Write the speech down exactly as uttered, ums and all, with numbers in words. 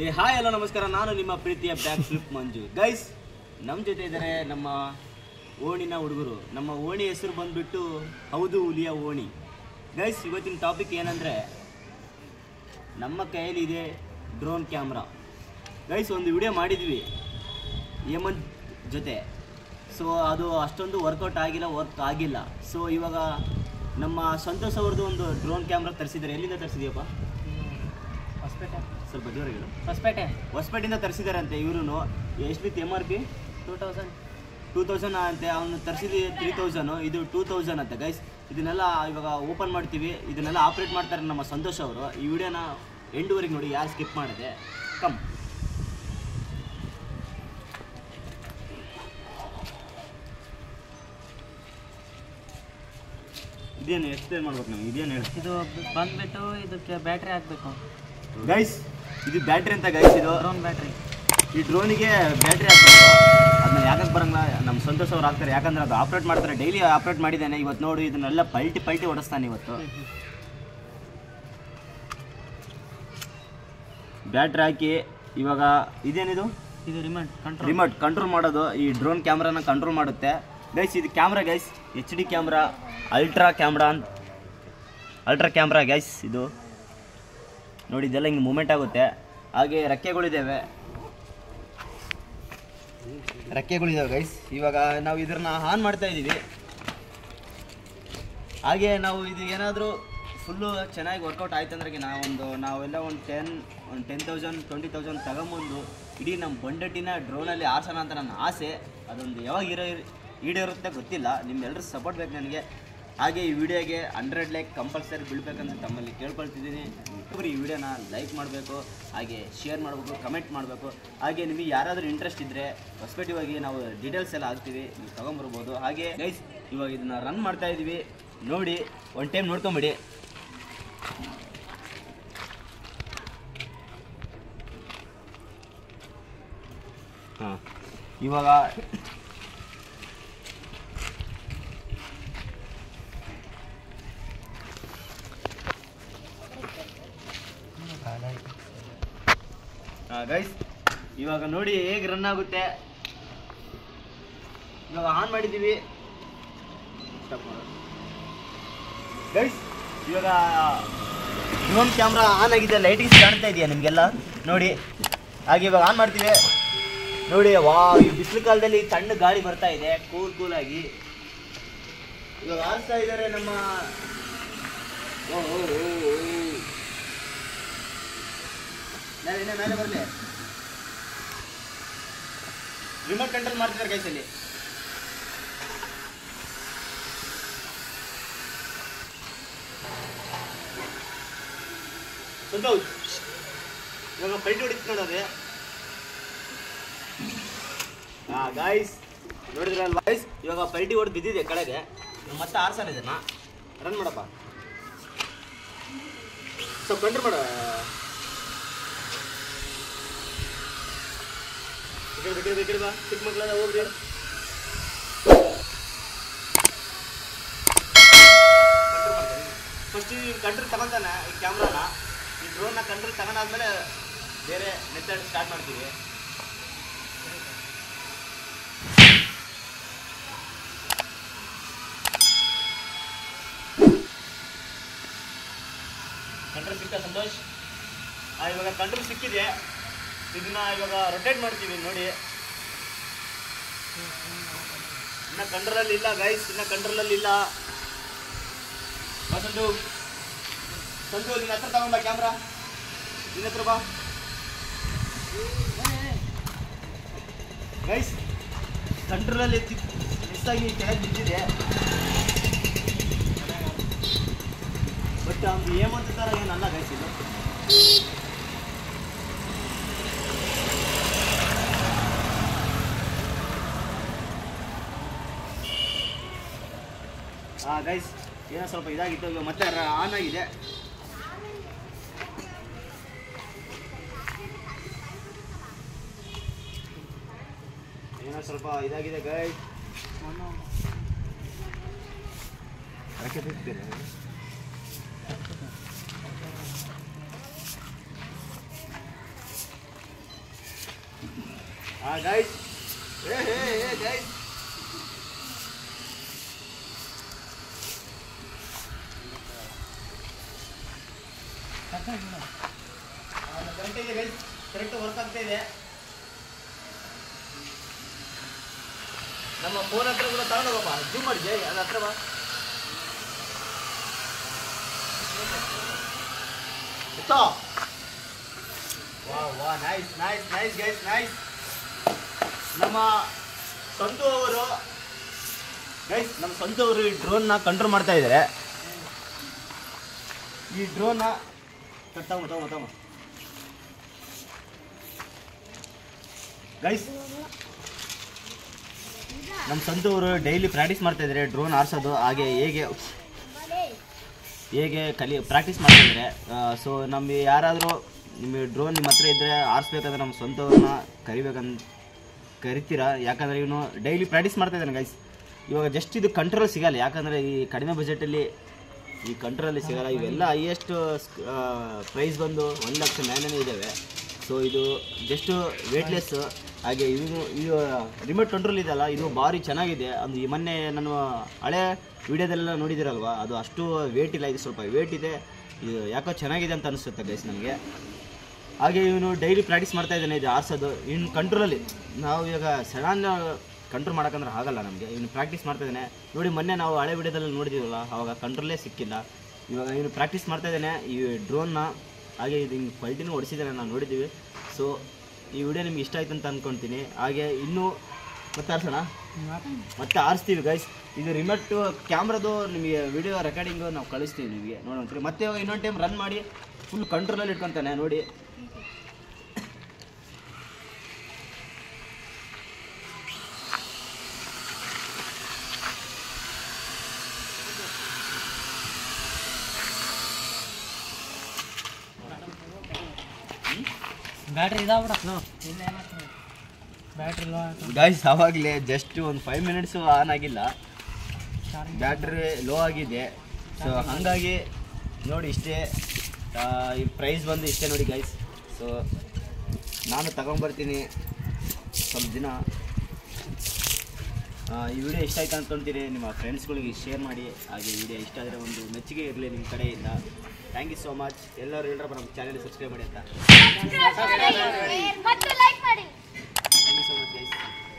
ಏ hi hello ನಮಸ್ಕಾರ, ನಾನು ನಿಮ್ಮ ಪ್ರೀತಿಯ ಬ್ಯಾಕ್ ಫ್ಲಿಪ್ ಮಂಜು. ಗೈಸ್, ನಮ್ಮ ಜೊತೆ ಇದ್ದಾರೆ ನಮ್ಮ ಓಣಿನ ಹುಡುಗರು. ನಮ್ಮ ಓಣಿ ಹೆಸರು ಬಂದುಬಿಟ್ಟು ಹೌದು ಹುಲಿಯ ಓಣಿ. ಗೈಸ್, ಇವತ್ತಿನ ಟಾಪಿಕ್ ಏನಂದರೆ, ನಮ್ಮ ಕೈಯಲ್ಲಿದೆ ಡ್ರೋನ್ ಕ್ಯಾಮ್ರಾ. ಗೈಸ್, ಒಂದು ವಿಡಿಯೋ ಮಾಡಿದ್ವಿ ಹೇಮಂತ್ ಜೊತೆ. ಸೊ ಅದು ಅಷ್ಟೊಂದು ವರ್ಕೌಟ್ ಆಗಿಲ್ಲ, ವರ್ಕ್ ಆಗಿಲ್ಲ. ಸೊ ಇವಾಗ ನಮ್ಮ ಸಂತೋಷ್ ಅವ್ರದ್ದು ಒಂದು ಡ್ರೋನ್ ಕ್ಯಾಮ್ರಾ ತರಿಸಿದ್ದಾರೆ. ಎಲ್ಲಿಂದ ತರಿಸಿದ್ಯಪ್ಪ? ಹೊಸಪೇಟೆ. ಸ್ವಲ್ಪ ಜೋರಾಗಿರು. ಹೊಸಪೇಟೆ ಹೊಸಪೇಟೆಯಿಂದ ತರಿಸಿದಾರಂತೆ ಇವರು. ಎಷ್ಟಿತ್ತು M R P? Two thousand two thousand ಅಂತೆ. ಅವನು ತರಿಸಿದ್ದು ತ್ರೀ ತೌಸಂಡು, ಇದು ಟೂ ತೌಸಂಡ್ ಅಂತೆ. ಗೈಸ್, ಇದನ್ನೆಲ್ಲ ಇವಾಗ ಓಪನ್ ಮಾಡ್ತೀವಿ. ಇದನ್ನೆಲ್ಲ ಆಪ್ರೇಟ್ ಮಾಡ್ತಾರೆ ನಮ್ಮ ಸಂತೋಷ್ ಅವರು. ಈ ವಿಡಿಯೋನ ಎಂಡುವರೆಗೆ ನೋಡಿ, ಯಾರು ಸ್ಕಿಪ್ ಮಾಡಿದೆ. ಕಮ್. ಇದೇನು ಎಕ್ಸ್ಪ್ಲೇನ್ ಮಾಡ್ಬೇಕು ನಮ್ಗೆ, ಇದೇನು ಹೇಳಿ. ಇದು ಬಂದ್ಬಿಟ್ಟು ಇದಕ್ಕೆ ಬ್ಯಾಟ್ರಿ ಹಾಕಬೇಕು ಗೈಸ್. ಇದು ಬ್ಯಾಟ್ರಿ ಅಂತ ಗೈಸ್, ಇದು ಡ್ರೋನ್ ಬ್ಯಾಟ್ರಿ. ಈ ಡ್ರೋನಿಗೆ ಬ್ಯಾಟ್ರಿ ಹಾಕ್ಬೇಕು. ಅದನ್ನ ಯಾಕಂತ ಬರಂಗಿಲ್ಲ, ನಮ್ಮ ಸಂತೋಷ್ ಅವ್ರು ಹಾಕ್ತಾರೆ. ಯಾಕಂದ್ರೆ ಅದು ಆಪ್ರೇಟ್ ಮಾಡ್ತಾರೆ, ಡೈಲಿ ಆಪ್ರೇಟ್ ಮಾಡಿದ್ದಾನೆ. ಇವತ್ತು ನೋಡಿ, ಇದನ್ನೆಲ್ಲ ಪಲ್ಟಿ ಪಲ್ಟಿ ಓಡಿಸ್ತಾನೆ ಇವತ್ತು. ಬ್ಯಾಟ್ರಿ ಹಾಕಿ ಇವಾಗ ಇದೇನಿದು? ಇದು ರಿಮೋಟ್ ಕಂಟ್ರೋಲ್. ರಿಮೋಟ್ ಕಂಟ್ರೋಲ್ ಮಾಡೋದು. ಈ ಡ್ರೋನ್ ಕ್ಯಾಮ್ರಾನ ಕಂಟ್ರೋಲ್ ಮಾಡುತ್ತೆ. ಗೈಸ್, ಇದು camera guys, H D camera, ultra camera ಅಂತ. ಅಲ್ಟ್ರಾ ಕ್ಯಾಮ್ರಾ ಗೈಸ್ ಇದು ನೋಡಿ. ಇದೆಲ್ಲ ಹಿಂಗೆ ಮೂಮೆಂಟ್ ಆಗುತ್ತೆ. ಹಾಗೆ ರೆಕ್ಕೆಗಳಿದ್ದಾವೆ, ರೆಕ್ಕೆಗಳಿದ್ದಾವೆ ಗೈಸ್. ಇವಾಗ ನಾವು ಇದನ್ನ ಆನ್ ಮಾಡ್ತಾ ಇದ್ದೀವಿ. ಹಾಗೆ ನಾವು ಇದು ಏನಾದರೂ ಫುಲ್ಲು ಚೆನ್ನಾಗಿ ವರ್ಕೌಟ್ ಆಯ್ತು ಅಂದ್ರೆ ನಾವೊಂದು ನಾವೆಲ್ಲ ಒಂದು ಟೆನ್ ಒಂದು ಟೆನ್ ತೌಸಂಡ್ ಟ್ವೆಂಟಿ ತೌಸಂಡ್ ತಗೊಂಬಂದು ಇಡೀ ನಮ್ಮ ಬಂಡಟ್ಟಿನ ಡ್ರೋನಲ್ಲಿ ಆರ್ಸೋಣ ಅಂತ ನನ್ನ ಆಸೆ. ಅದೊಂದು ಯಾವಾಗ ಇರೋ ಈಡೇರುತ್ತೆ ಗೊತ್ತಿಲ್ಲ. ನಿಮ್ಮೆಲ್ಲರೂ ಸಪೋರ್ಟ್ ಬೇಕು ನನಗೆ. ಹಾಗೆ ಈ ವಿಡಿಯೋಗೆ ಹಂಡ್ರೆಡ್ ಲೈಕ್ ಕಂಪಲ್ಸರಿ ಬೀಳ್ಬೇಕಂತ ತಮ್ಮಲ್ಲಿ ಕೇಳ್ಕೊಳ್ತಿದ್ದೀನಿ. ಈ ವಿಡಿಯೋನ ಲೈಕ್ ಮಾಡಬೇಕು, ಹಾಗೆ ಶೇರ್ ಮಾಡಬೇಕು, ಕಮೆಂಟ್ ಮಾಡಬೇಕು. ಹಾಗೆ ನಿಮಗೆ ಯಾರಾದರೂ ಇಂಟ್ರೆಸ್ಟ್ ಇದ್ದರೆ ಹೊಸಪೇಟೆ ಹೋಗಿ ನಾವು ಡೀಟೇಲ್ಸ್ ಎಲ್ಲ ಹಾಕ್ತೀವಿ, ನೀವು ತೊಗೊಂಬರ್ಬೋದು. ಹಾಗೆ ಗೈಸ್, ಇವಾಗ ಇದನ್ನು ರನ್ ಮಾಡ್ತಾ ಇದ್ದೀವಿ ನೋಡಿ. ಒನ್ ಟೈಮ್ ನೋಡ್ಕೊಂಬಿಡಿ. ಹಾಂ, ಇವಾಗ ಗೈಸ್, ಇವಾಗ ನೋಡಿ ಹೇಗೆ ರನ್ ಆಗುತ್ತೆ. ಇವಾಗ ಆನ್ ಮಾಡಿದ್ದೀವಿ. ಗೈಸ್, ಇವಾಗ ಡ್ರೋನ್ ಕ್ಯಾಮ್ರಾ ಆನ್ ಆಗಿದೆ. ಲೈಟಿಂಗ್ಸ್ ಕಾಣ್ತಾ ಇದೆಯಾ ನಿಮಗೆಲ್ಲ ನೋಡಿ. ಹಾಗೆ ಇವಾಗ ಆನ್ ಮಾಡ್ತೀವಿ ನೋಡಿ. ವಾ, ಈ ಬಿಸಿಲು ಕಾಲದಲ್ಲಿ ತಣ್ಣ ಗಾಳಿ ಬರ್ತಾ ಇದೆ, ಕೂಲ್ ಕೂಲಾಗಿ. ಇವಾಗ ಆರಿಸ್ತಾ ಇದ್ದಾರೆ ನಮ್ಮ ಓ ಓ ಓ ಮೇಲೆ ಮೇಲೆ ಬರಲಿ. ರಿಮೋಟ್ ಕಂಟ್ರೋಲ್ ಮಾಡ್ತಿದ್ದಾರೆ ಗೈಸಲ್ಲಿ. ಸಂತೋಷ್ ಇವಾಗ ಪಲ್ಟಿ ಹೊಡಿತು ನೋಡೋದೆ. ಹಾ ಗಾಯ್ಸ್, ನೋಡಿದ್ರಲ್ವಾ ಗೈಸ್, ಇವಾಗ ಪಲ್ಟಿ ಹೊಡೆದು ಬಿದ್ದಿದೆ ಕೆಳಗೆ. ಮತ್ತೆ ಆರ್ಸಲ್ಲ ಇದನ್ನ. ರನ್ ಮಾಡಪ್ಪ, ಸ್ವಲ್ಪ ಕಂಟ್ರೋಲ್ ಮಾಡ. ಬಿಟ್ಟಿರ ಬಾ, ಚಿಕ್ಕ ಮಕ್ಕಳೆಲ್ಲ ಹೋಗ್ರಿ. ಕಂಟ್ರೋಲ್ ಮಾಡ್ತೀನಿ ಫಸ್ಟ್. ಈ ಕಂಟ್ರೋಲ್ ತಗೊಂತಾನೆ ಈ ಕ್ಯಾಮ್ರಾನ. ಈ ಡ್ರೋನ್ನ ಕಂಟ್ರೋಲ್ ತಗೊಂಡಾದ್ಮೇಲೆ ಬೇರೆ ಮೆಥಡ್ ಸ್ಟಾರ್ಟ್ ಮಾಡ್ತೀವಿ. ಕಂಟ್ರೋಲ್ ಸಿಕ್ಕ ಸಂತೋಷ್? ಇವಾಗ ಕಂಟ್ರೋಲ್ ಸಿಕ್ಕಿದೆ. ಇದನ್ನ ಇವಾಗ ರೊಟೇಟ್ ಮಾಡ್ತೀವಿ ನೋಡಿ. ಇನ್ನ ಕಂಟ್ರೋಲಲ್ಲಿ ಇಲ್ಲ ಗೈಸ್, ಇನ್ನ ಕಂಟ್ರೋಲಲ್ಲಿ ಇಲ್ಲ. ಸಂತು ಸಂತು ನಿನ್ನ ಹತ್ರ ತಗೊಂಬ ಕ್ಯಾಮ್ರಾ. ನಿನ್ನ ಹತ್ರ ಬಾ ಗೈಸ್. ಕಂಟ್ರೋಲಲ್ಲಿ ಮಿಸ್ ಆಗಿ ಕೆಳಗೆ ಬಿದ್ದಿದೆ. ಬಟ್ ಅವ್ನು ಹೇಮಂತ ಥರ ಏನಲ್ಲ ಗೈಸ್ ಇದು. ಹಾಂ ಗೈಸ್, ಏನೋ ಸ್ವಲ್ಪ ಇದಾಗಿತ್ತು. ಇವಾಗ ಮತ್ತೆ ಆನ್ ಆಗಿದೆ. ಏನೋ ಸ್ವಲ್ಪ ಇದಾಗಿದೆ ಗೈಸ್. ಹಾಂ ಗೈಸ್, ಏ ಹೇ ಹೇ ಗೈಸ್, ಕರೆಕ್ಟ್ ಇದೆ ಗೈಸ್, ಕರೆಕ್ಟ್ ವರ್ಕ್ ಆಗ್ತಾ ಇದೆ. ನಮ್ಮ ಫೋನ್ ಹತ್ರ ಕೂಡ ತಗೊಂಡು ಹೋಗಪ್ಪ, ಜೂಮ್ ಮಾಡಿ ಜೈ, ಅದು ಹತ್ರ ಬಾ. ಎತ್ತೋ. ವಾ ವಾ nice nice nice guys nice. ನಮ್ಮ ಸಂತು ಅವರು ಗೈಸ್, ನಮ್ಮ ಸಂತು ಅವರು ಈ ಡ್ರೋನ್ನ ಕಂಟ್ರೋಲ್ ಮಾಡ್ತಾ ಇದ್ದಾರೆ. ಈ ಡ್ರೋನ್ನ ತಗೊಂಬ ತಗೊಂಬ ತಗೊಂಬ ಗೈಸ್. ನಮ್ಮ ಸಂತು ಅವರು ಡೈಲಿ ಪ್ರಾಕ್ಟೀಸ್ ಮಾಡ್ತಾ ಇದ್ದಾರೆ ಡ್ರೋನ್ ಆರಿಸೋದು, ಹಾಗೆ ಹೇಗೆ ಹೇಗೆ ಕಲಿ ಪ್ರಾಕ್ಟೀಸ್ ಮಾಡ್ತಾ ಇದ್ದಾರೆ. ಸೊ ನಮಗೆ ಯಾರಾದರೂ ನಿಮಗೆ ಡ್ರೋನ್ ನಿಮ್ಮ ಹತ್ರ ಇದ್ದರೆ ಆರಿಸ್ಬೇಕಂದ್ರೆ ನಮ್ಮ ಸ್ವಂತವ್ರನ್ನ ಕರಿಬೇಕಂತ ಕರಿತೀರಾ, ಯಾಕಂದರೆ ಇವನು ಡೈಲಿ ಪ್ರಾಕ್ಟೀಸ್ ಮಾಡ್ತಾ ಇದ್ದಾನೆ ಗೈಸ್. ಇವಾಗ ಜಸ್ಟ್ ಇದು ಕಂಟ್ರೋಲ್ ಸಿಗಲ್ಲ, ಯಾಕಂದರೆ ಈ ಕಡಿಮೆ ಬಜೆಟಲ್ಲಿ ಈ ಕಂಟ್ರೋಲಲ್ಲಿ ಸಿಗಲ್ಲ. ಇವೆಲ್ಲ ಹೈಯೆಸ್ಟ್ ಪ್ರೈಸ್ ಬಂದು ಒಂದು ಲಕ್ಷ ಮೇಲೇ ಇದ್ದಾವೆ. ಸೊ ಇದು ಜಸ್ಟ್ ವೇಟ್ಲೆಸ್. ಹಾಗೆ ಇದು ಇದು ರಿಮೋಟ್ ಕಂಟ್ರೋಲ್ ಇದೆಯಲ್ಲ, ಇದು ಭಾರಿ ಚೆನ್ನಾಗಿದೆ. ಅದು ಈ ಮೊನ್ನೆ ನಾನು ಹಳೆ ವೀಡಿಯೋದಲ್ಲೆಲ್ಲ ನೋಡಿದ್ದೀರಲ್ವ, ಅದು ಅಷ್ಟು ವೇಟ್ ಇಲ್ಲ, ಇದು ಸ್ವಲ್ಪ ವೇಟ್ ಇದೆ. ಇದು ಯಾಕೋ ಚೆನ್ನಾಗಿದೆ ಅಂತ ಅನಿಸುತ್ತೆ ಗೈಸ್ ನಮಗೆ. ಹಾಗೆ ಇವನು ಡೈಲಿ ಪ್ರಾಕ್ಟೀಸ್ ಮಾಡ್ತಾ ಇದ್ದಾನೆ ಇದು ಆರಿಸೋದು. ಇನ್ನು ಕಂಟ್ರೋಲಲ್ಲಿ ನಾವು ಇವಾಗ ಸಡನ್ ಕಂಟ್ರೋಲ್ ಮಾಡೋಕ್ಕಂದ್ರೆ ಆಗಲ್ಲ ನಮಗೆ. ಇವನು ಪ್ರಾಕ್ಟೀಸ್ ಮಾಡ್ತಾ ಇದ್ದಾನೆ ನೋಡಿ. ಮೊನ್ನೆ ನಾವು ಹಳೆ ವೀಡಿಯೋದಲ್ಲಿ ನೋಡಿದ್ದೀವಲ್ಲ, ಆವಾಗ ಕಂಟ್ರೋಲೇ ಸಿಕ್ಕಿಲ್ಲ. ಇವಾಗ ಇವನು ಪ್ರಾಕ್ಟೀಸ್ ಮಾಡ್ತಾ ಇದ್ದಾನೆ ಈ ಡ್ರೋನ್ನ. ಹಾಗೆ ಇದು ಹಿಂಗೆ ಪಲ್ಟಿನೂ ಹೊಡಿಸಿದ್ದಾನೆ, ನಾವು ನೋಡಿದ್ದೀವಿ. ಸೊ ಈ ವಿಡಿಯೋ ನಿಮ್ಗೆ ಇಷ್ಟ ಆಯ್ತು ಅಂತ ಅಂದ್ಕೊಳ್ತೀನಿ. ಹಾಗೆ ಇನ್ನೂ ಮತ್ತೆ ಆರಿಸೋಣ, ಮತ್ತೆ ಆರಿಸ್ತೀವಿ ಗೈಸ್. ಇದು ರಿಮೋಟ್ ಕ್ಯಾಮ್ರಾದು ನಿಮಗೆ ವಿಡಿಯೋ ರೆಕಾರ್ಡಿಂಗು ನಾವು ಕಳಿಸ್ತೀವಿ ನಿಮಗೆ ನೋಡೋಂತೀವಿ. ಮತ್ತೆ ಇನ್ನೊಂದು ಟೈಮ್ ರನ್ ಮಾಡಿ ಫುಲ್ ಕಂಟ್ರೋಲಲ್ಲಿ ಇಟ್ಕೊತಾನೆ ನೋಡಿ. ಬ್ಯಾಟ್ರಿ ಇದಾಗ್ಬಿಡ ಬ್ಯಾಟ್ರಿ ಲೋ ಗೈಸ್. ಆವಾಗಲೇ ಜಸ್ಟ್ ಒಂದು ಫೈವ್ ಮಿನಿಟ್ಸು ಆನ್ ಆಗಿಲ್ಲ, ಬ್ಯಾಟ್ರಿ ಲೋ ಆಗಿದೆ. ಸೊ ಹಾಗಾಗಿ ನೋಡಿ ಇಷ್ಟೇ, ಈ ಪ್ರೈಸ್ ಬಂದು ಇಷ್ಟೇ ನೋಡಿ ಗೈಸ್. ಸೊ ನಾನು ತಗೊಂಬರ್ತೀನಿ ಸ್ವಲ್ಪ ದಿನ. ಈ ವಿಡಿಯೋ ಇಷ್ಟ ಆಯ್ತು ಅಂದ್ಕೊಳ್ತೀರಿ, ನಿಮ್ಮ ಫ್ರೆಂಡ್ಸ್ಗಳಿಗೆ ಶೇರ್ ಮಾಡಿ. ಹಾಗೆ ಈ ವಿಡಿಯೋ ಇಷ್ಟ ಆದರೆ ಒಂದು ಮೆಚ್ಚುಗೆ ಇರಲಿ ನಿಮ್ಮ ಕಡೆಯಿಂದ. Thank you so much. ಎಲ್ಲರೂ ಹೇಳ್ರಪ್ಪ ನಮ್ಮ ಚಾನೆಲ್ ಸಬ್ಸ್ಕ್ರೈಬ್ ಮಾಡಿ ಅಂತ. Thank you so much guys.